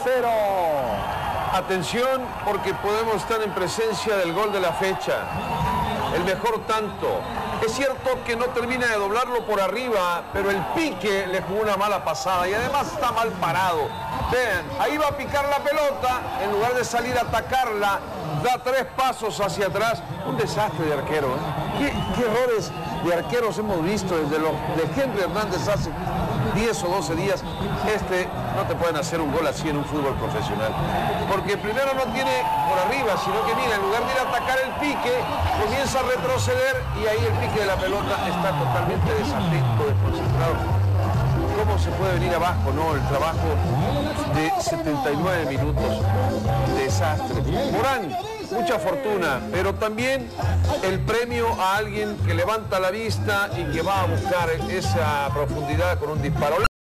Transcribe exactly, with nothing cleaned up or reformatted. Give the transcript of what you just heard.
cero. Atención, porque podemos estar en presencia del gol de la fecha. El mejor tanto. Es cierto que no termina de doblarlo por arriba, pero el pique le jugó una mala pasada y además está mal parado. Vean, ahí va a picar la pelota, en lugar de salir a atacarla, da tres pasos hacia atrás. Un desastre de arquero, ¿eh? ¿Qué, qué errores de arqueros hemos visto desde los de Henry Hernández hace diez o doce días? Este no te pueden hacer un gol así en un fútbol profesional. Porque primero no tiene por arriba, sino que mira, en lugar de ir a atacar el pique, comienza a retroceder y ahí el pique de la pelota está totalmente desatento, desconcentrado. ¿Cómo se puede venir abajo, no? El trabajo de setenta y nueve minutos. Desastre. Morán, mucha fortuna, pero también el premio a alguien que levanta la vista y que va a buscar esa profundidad con un disparo.